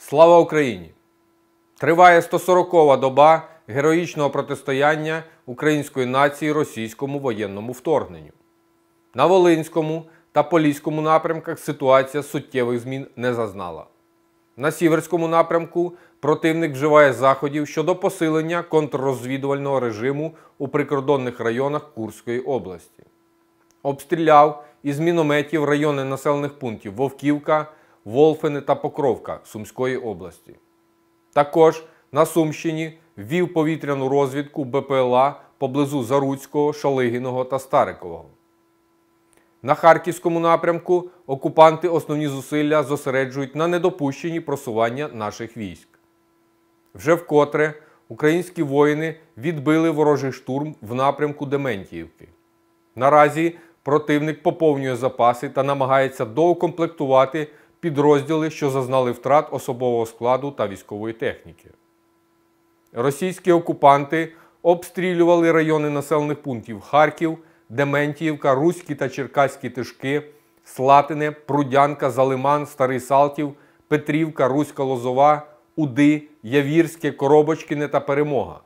Слава Україні! Триває 140-ва доба героїчного протистояння української нації російському воєнному вторгненню. На Волинському та Поліському напрямках ситуація суттєвих змін не зазнала. На Сіверському напрямку противник вживає заходів щодо посилення контррозвідувального режиму у прикордонних районах Курської області. Обстріляв із мінометів райони населених пунктів Вовківка, Волфине та Покровка Сумської області. Також на Сумщині ввів повітряну розвідку БПЛА поблизу Заруцького, Шалигіного та Старикового. На Харківському напрямку окупанти основні зусилля зосереджують на недопущенні просування наших військ. Вже вкотре українські воїни відбили ворожий штурм в напрямку Дементіївки. Наразі противник поповнює запаси та намагається доукомплектувати підрозділи, що зазнали втрат особового складу та військової техніки. Російські окупанти обстрілювали райони населених пунктів Харків, Дементіївка, Руські та Черкаські Тишки, Слатине, Прудянка, Залиман, Старий Салтів, Петрівка, Руська Лозова, Уди, Явірське, Коробочкине та Перемога.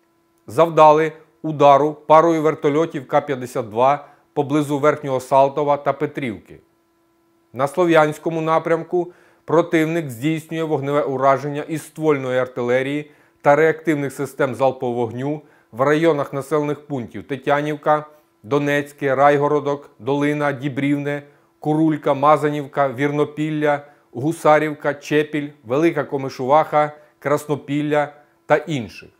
Завдали удару парою вертольотів К-52 поблизу Верхнього Салтова та Петрівки. На Слов'янському напрямку противник здійснює вогневе ураження із ствольної артилерії та реактивних систем залпового вогню в районах населених пунктів Тетянівка, Донецьке, Райгородок, Долина, Дібрівне, Курулька, Мазанівка, Вірнопілля, Гусарівка, Чепіль, Велика Комишуваха, Краснопілля та інших.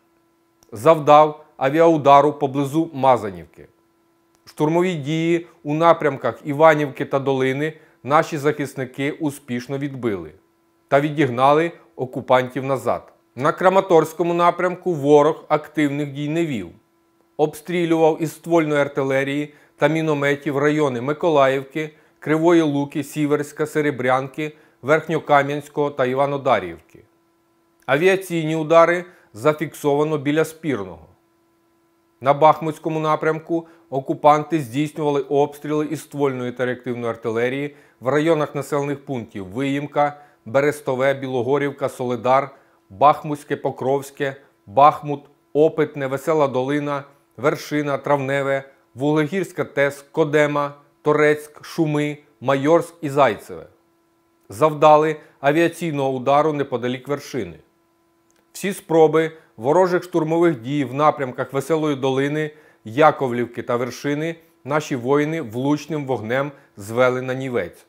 Завдав авіаудару поблизу Мазанівки. Штурмові дії у напрямках Іванівки та Долини наші захисники успішно відбили та відігнали окупантів назад. На Краматорському напрямку ворог активних дій не вів. Обстрілював із ствольної артилерії та мінометів райони Миколаївки, Кривої Луки, Сіверська, Серебрянки, Верхньокам'янського та Іванодарівки. Авіаційні удари зафіксовано біля Спірного. На Бахмутському напрямку окупанти здійснювали обстріли із ствольної та реактивної артилерії в районах населених пунктів Виїмка, Берестове, Білогорівка, Солидар, Бахмутське, Покровське, Бахмут, Опитне, Весела Долина, Вершина, Травневе, Вуглегірська ТЕС, Кодема, Торецьк, Шуми, Майорськ і Зайцеве. Завдали авіаційного удару неподалік Вершини. Всі спроби ворожих штурмових дій в напрямках Веселої Долини, Яковлівки та Вершини наші воїни влучним вогнем звели на нівець.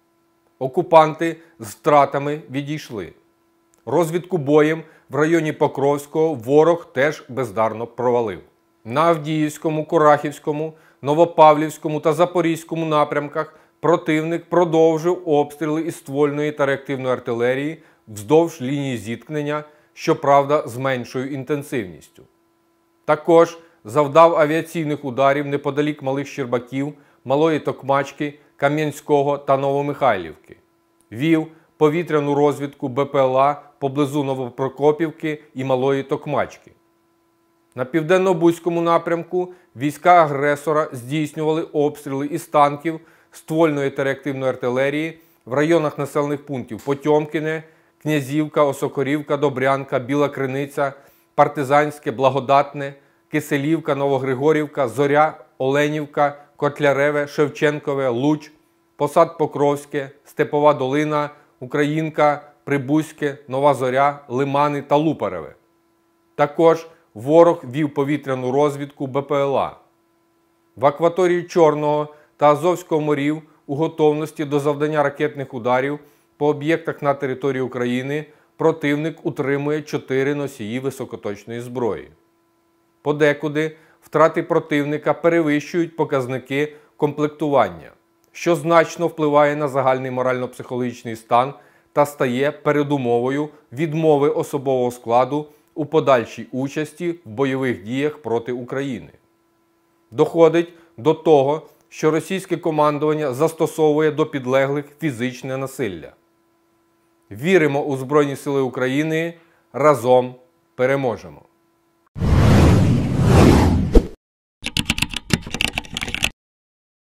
Окупанти з втратами відійшли. Розвідку боєм в районі Покровського ворог теж бездарно провалив. На Авдіївському, Курахівському, Новопавлівському та Запорізькому напрямках противник продовжив обстріли із ствольної та реактивної артилерії вздовж лінії зіткнення, щоправда, з меншою інтенсивністю. Також завдав авіаційних ударів неподалік Малих Щербаків, Малої Токмачки, Кам'янського та Новомихайлівки. Вів повітряну розвідку БПЛА поблизу Новопрокопівки і Малої Токмачки. На Південно-Бузькому напрямку війська агресора здійснювали обстріли із танків, ствольної та реактивної артилерії в районах населених пунктів Потьомкіне, Князівка, Осокорівка, Добрянка, Біла Криниця, Партизанське, Благодатне, Киселівка, Новогригорівка, Зоря, Оленівка, Котляреве, Шевченкове, Луч, Посад Покровське, Степова Долина, Українка, Прибузьке, Нова Зоря, Лимани та Лупареве. Також ворог вів повітряну розвідку БПЛА. В акваторії Чорного та Азовського морів у готовності до завдання ракетних ударів по об'єктах на території України противник утримує 4 носії високоточної зброї. Подекуди втрати противника перевищують показники комплектування, що значно впливає на загальний морально-психологічний стан та стає передумовою відмови особового складу у подальшій участі в бойових діях проти України. Доходить до того, що російське командування застосовує до підлеглих фізичне насилля. Віримо у Збройні Сили України, разом переможемо!